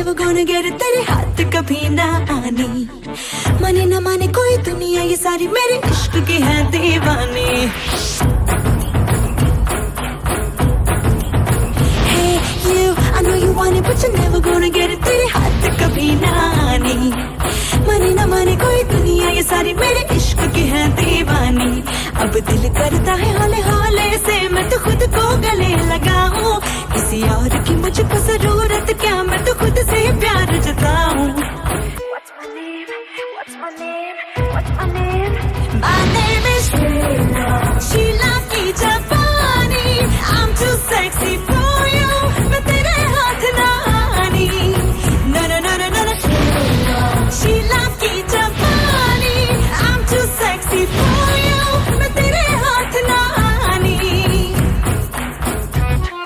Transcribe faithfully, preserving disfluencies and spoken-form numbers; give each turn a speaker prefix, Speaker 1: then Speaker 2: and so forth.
Speaker 1: never gonna get it, तेरे हाथ कभी ना आनी। माने ना माने कोई दुनिया ये सारी मेरे इश्क की है दीवानी। Hey you, I know you want it but you're never gonna get it, तेरे हाथ कभी ना आनी। माने ना माने कोई दुनिया ये सारी मेरे इश्क की है दीवानी। अब दिल करता है हौले हौले से मैं तो खुद को गले लगाऊं, किसी और की मुझको जरूरत क्या, मैं तो खुद से प्यार जताऊं।